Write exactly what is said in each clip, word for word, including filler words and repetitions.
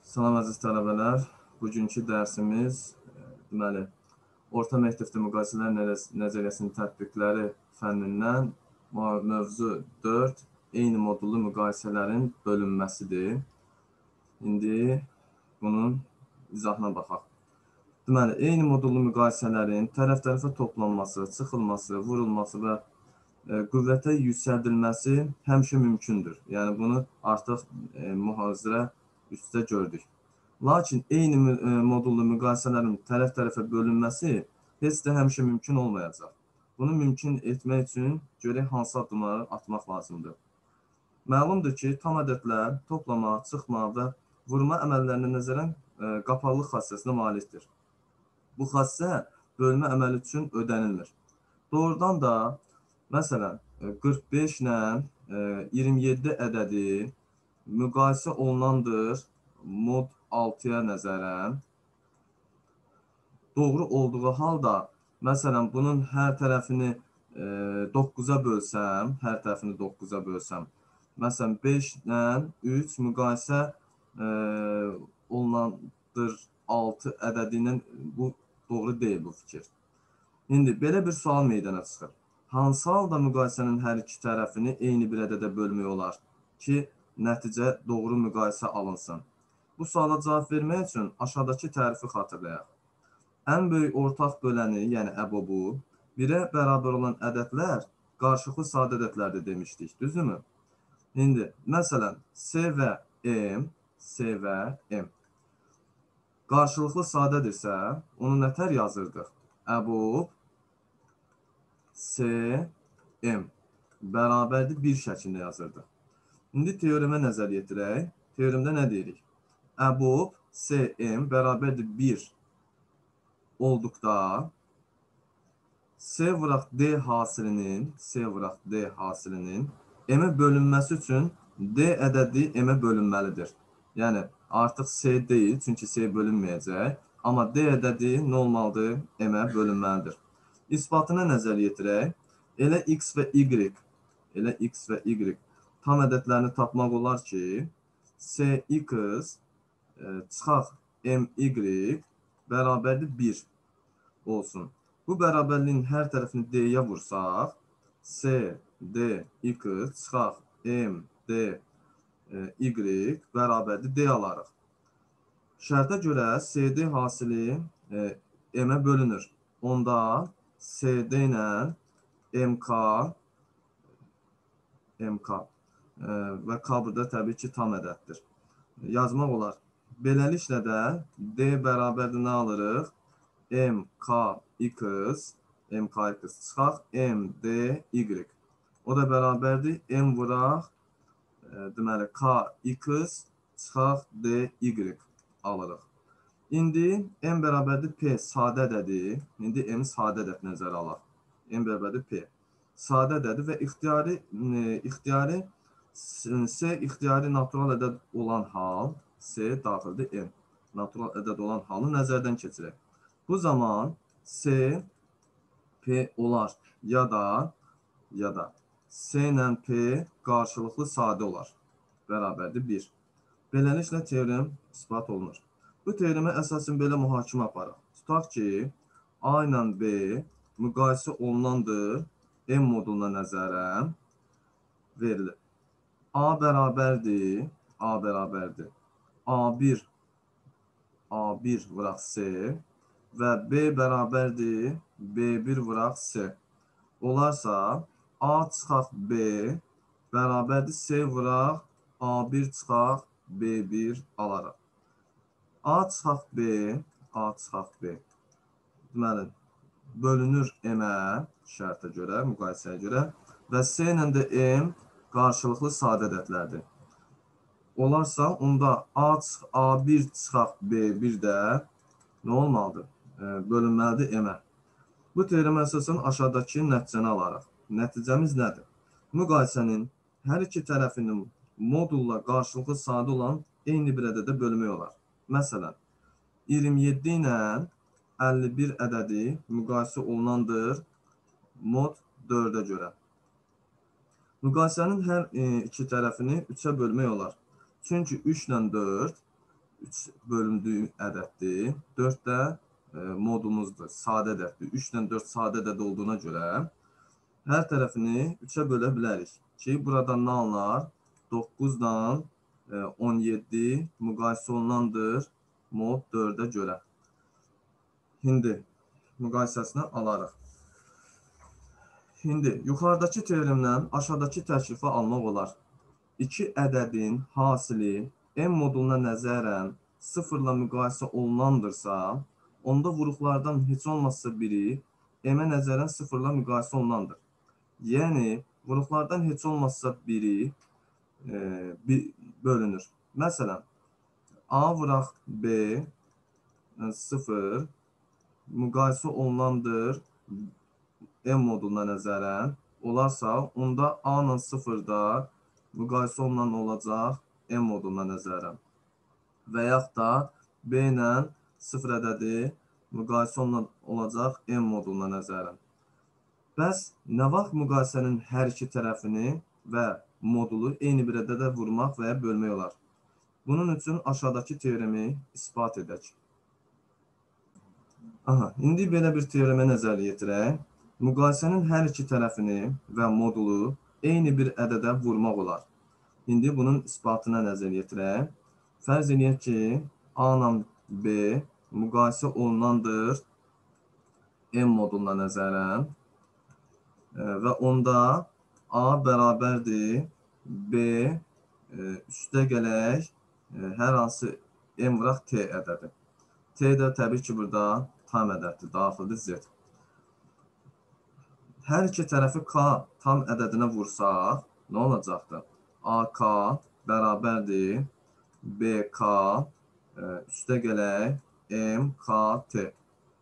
Salam əziz tələbələr, bugünkü dərsimiz deməli, orta məktəbdə müqayisələr nəzəriyyəsinin tətbiqləri fənnindən mövzu dörd eyni modullu müqayisələrin bölünməsidir. İndi bunun izahına baxaq. Deməli, eyni modullu müqayisələrin tərəf-tərəfə toplanması, çıxılması, vurulması və qüvvətə yüksəldilməsi həmişə mümkündür. Yəni, bunu artıq e, mühazirə üstə gördük. Lakin eyni modullu müqayisələrin tərəf-tərəfə bölünməsi heç də həmişə mümkün olmayacaq. Bunu mümkün etmək üçün görək hansı addımları atmaq lazımdır. Məlumdur ki, tam ədədlər toplama, çıxma və vurma əməllərinə nəzərən e, qapalılıq xassəsinə malikdir. Bu xassə bölmə əməli üçün ödənilmir. Doğrudan da məsələn, qırx beş ilə iyirmi yeddi ədədi müqayisə olunandır mod altıya nəzərən. Doğru olduğu halda, məsələn, bunun hər tərəfini doqquza bölsəm, hər tərəfini doqquza bölsəm, məsələn, beş ilə üç müqayisə olunandır altı ədədi ilə, bu doğru deyil bu fikir. İndi, belə bir sual meydana çıxır. Hansı halda müqayisənin hər iki tərəfini eyni bir ədədə bölmək olar ki, nəticə doğru müqayisə alınsın? Bu suala cavab vermək üçün aşağıdakı tərifi xatırlayaq. Ən böyük ortaq böləni, yəni əbobu, birə bərabər olan ədədlər qarşılıqlı sadə ədədlərdir demişdik, düzdürmü? İndi, məsələn, S və M, S və M qarşılıqlı sadədirsə, onu nətər yazırdıq? Əbob S, M bərabərdir bir şəklində yazırdıq. İndi teoremə nəzər yetirək. Teoremdə nə deyirik? Əbob S, M bərabərdir bir olduqda S vuraq D hasilinin, S vuraq D hasilinin M-ə bölünməsi üçün D ədədi M-ə bölünməlidir. Yəni, artıq S deyil, çünki S bölünməyəcək. Amma D ədədi nə olmalıdır? M-ə bölünməlidir. İsbatına nəzər yetirək. Elə X və Y, elə X və Y tam ədədlərini tapmaq olar ki, S X çıxaq M Y bərabərdir bir olsun. Bu bərabərliyin hər tərəfini D-yə vursaq, S D X çıxaq M D Y bərabərdir D alarıq. Şərtə görə S D hasili M-ə bölünür. Onda S D ilə M K M K və K burada təbii ki, tam ədəddir. Yazmaq olar. Beləliklə də D bərabərdir nə alırıq? M K X M K X çıxaq M D Y. O da bərabərdir M vuraq deməli K X çıxaq D Y alırıq. İndi M bərabərdir P sadə ədədi. İndi M sadə ədəd nəzərə alaq. M bərabərdir P. Sadə ədədi və ixtiyari, ixtiyari S ixtiyari natural ədəd olan hal, S daxildir M. Natural ədəd olan halı nəzərdən keçirək. Bu zaman S P olar ya da ya da S ilə P qarşılıqlı sadə olar. Bərabərdir bir. Beləliklə teorem isbat olunur. Bu teoremə əsasən belə mühakimə aparaq. Tutaq ki, A ilə B müqayisə olunandır M moduluna nəzərən verilir. A bərabərdir, A bərabərdir. A bir, A bir vuraq S və B bərabərdir, B bir vuraq S. Olarsa, A çıxaq B bərabərdir S vuraq A bir çıxaq B bir alaraq. A çıxaq B, A çıxaq B. Deməli, bölünür M-ə şərtə görə, müqayisəyə görə və S ilə də M qarşılıqlı sadə ədədlərdir. Olarsa, onda A, A bir çıxaq B bir də nə olmalıdır? Bölünməlidir M-ə. Bu teoremə əsasən aşağıdakı nəticəni alarıq. Nəticəmiz nədir? Müqayisənin hər iki tərəfinin modulla qarşılıqlı sadə olan eyni bir ədədə bölmək olar. Məsələn, iyirmi yeddi ilə əlli bir ədədi müqayisə olunandır mod dördə görə. Müqayisənin hər iki tərəfini üçə bölmək olar. Çünki üç ilə dörd üç bölündüyü ədəddir. dörd də e, modumuzdur, sadə ədəddir. üçdən dörd sadə ədəd olduğuna görə hər tərəfini üçə bölə bilərik ki, buradan nə alınar? doqquzdan on yeddi müqayisə olunandır mod dördə görə. İndi müqayisəsini alarıq. İndi yuxarıdakı teoremdən aşağıdakı təklifi almaq olar. İki ədədin hasili M moduluna nəzərən sıfırla müqayisə olunandırsa, onda vuruqlardan heç olmazsa biri M-ə nəzərən sıfırla müqayisə olunandır. Yəni, vuruqlardan heç olmazsa biri e, bir, bölünür. Məsələn, A vuraq B sıfır müqayisə olunandır M moduluna nəzərən olarsa, onda A ilə sıfırda müqayisə olunan olacaq M moduluna nəzərən. Və yaxud da B ilə sıfır ədədi müqayisə olunan olacaq M moduluna nəzərən. Bəs nə vaxt müqayisənin hər iki tərəfini və modulu eyni bir ədədə vurmaq və ya bölmək olar? Bunun üçün aşağıdakı teoremi ispat edək. Aha, indi belə bir teoremə nəzər yetirək. Müqayisənin hər iki tərəfini və modulu eyni bir ədədə vurmaq olar. İndi bunun isbatına nəzər yetirək. Fərz edək ki, A ilə B müqayisə olunandır M moduluna nəzərən və onda A bərabərdir B üstə gələk hər hansı M vuraq T ədədi. T də təbii ki, burada tam ədəddir, daxildir Z. Hər iki tərəfi K tam ədədinə vursaq, nə olacaqdır? A K bərabərdir B K üstə gələk M K T.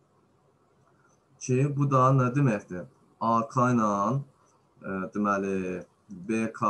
Ki, bu da nə deməkdir? A K ilə deməli B K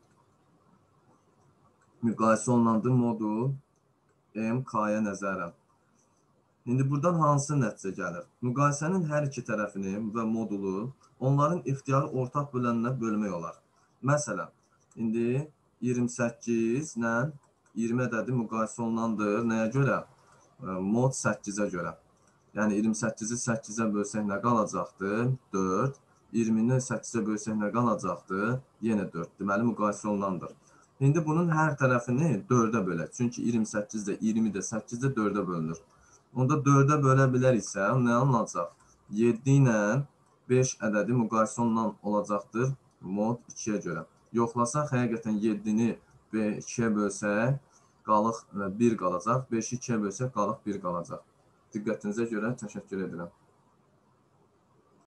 müqayisə olunandır modul M K-ya nəzərən. İndi buradan hansı nəticə gəlir? Müqayisənin hər iki tərəfini və modulu onların ixtiyarı ortaq bölənlə bölmək olar. Məsələn, indi iyirmi səkkiz ilə iyirmi ədədi müqayisə olunandır. Nəyə görə? Mod səkkizə görə. Yəni iyirmi səkkizi səkkizə bölsək nə qalacaqdır? dörd. iyirmini səkkizə bölsək nə qalacaqdır? Yenə dörd. Deməli, müqayisə olunandır. İndi bunun hər tərəfini dördə bölək. Çünki iyirmi səkkiz də, iyirmi də, səkkiz də dördə bölünür. Onda dördə bölə biləriksə, nə alınacaq? yeddi ilə beş ədədi müqayisə olunan olacaqdır mod ikiyə görə. Yoxlasaq, həqiqətən yeddini ikiyə bölsək, qalıq bir qalacaq. beşi ikiyə bölsək, qalıq bir qalacaq. Diqqətinizə görə təşəkkür edirəm.